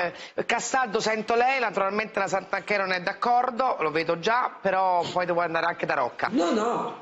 Castaldo, sento lei, naturalmente la Santanchè non è d'accordo, lo vedo già, però poi devo andare anche da Rocca. No.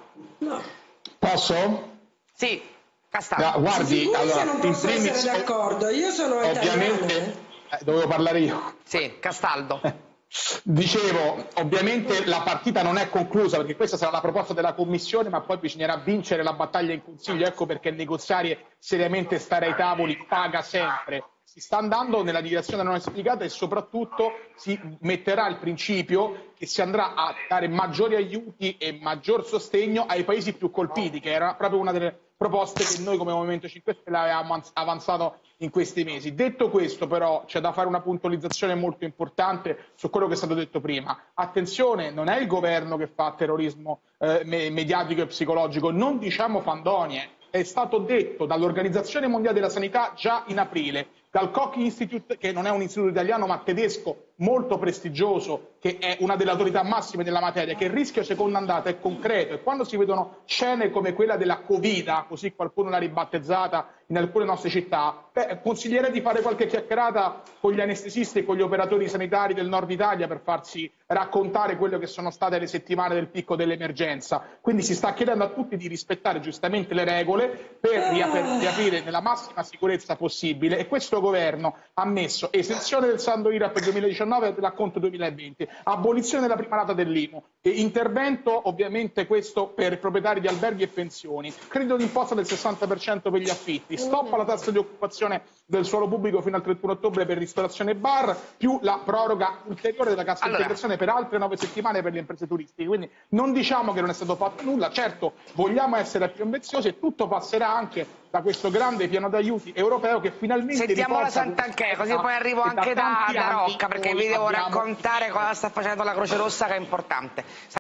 Posso? Sì, Castaldo. Guardi, allora, non posso essere d'accordo, io sono ovviamente, italiana. dovevo parlare io. Sì, Castaldo. Dicevo, ovviamente la partita non è conclusa perché questa sarà la proposta della Commissione, ma poi bisognerà vincere la battaglia in Consiglio. Ecco perché negoziare seriamente, stare ai tavoli paga sempre. Si sta andando nella direzione non esplicata e soprattutto si metterà il principio che si andrà a dare maggiori aiuti e maggior sostegno ai paesi più colpiti, che era proprio una delle proposte che noi come Movimento 5 Stelle avevamo avanzato in questi mesi. Detto questo, però, c'è da fare una puntualizzazione molto importante su quello che è stato detto prima. Attenzione, non è il governo che fa terrorismo mediatico e psicologico, non diciamo fandonie. È stato detto dall'Organizzazione Mondiale della Sanità già in aprile, dal Koch Institute, che non è un istituto italiano ma tedesco molto prestigioso, che è una delle autorità massime della materia, che il rischio seconda ondata è concreto e quando si vedono scene come quella della Covida, così qualcuno l'ha ribattezzata in alcune nostre città, consiglierei di fare qualche chiacchierata con gli anestesisti e con gli operatori sanitari del nord Italia per farsi raccontare quello che sono state le settimane del picco dell'emergenza. Quindi si sta chiedendo a tutti di rispettare giustamente le regole per riaprire nella massima sicurezza possibile e questo governo ha messo esenzione del saldo IRAP 2019 e dell'acconto 2020, abolizione della prima rata dell'IMU e intervento ovviamente questo per i proprietari di alberghi e pensioni, credito d'imposta del 60% per gli affitti, stop alla tassa di occupazione del suolo pubblico fino al 31 ottobre per ristorazione e bar, più la proroga ulteriore della cassa integrazione per altre 9 settimane per le imprese turistiche. Quindi non diciamo che non è stato fatto nulla, certo vogliamo essere più ambiziosi e tutto passerà anche da questo grande piano d'aiuti europeo che finalmente sentiamo la Santanchè, così poi arrivo anche da Rocca perché vi devo raccontare cosa sta facendo la Croce Rossa che è importante.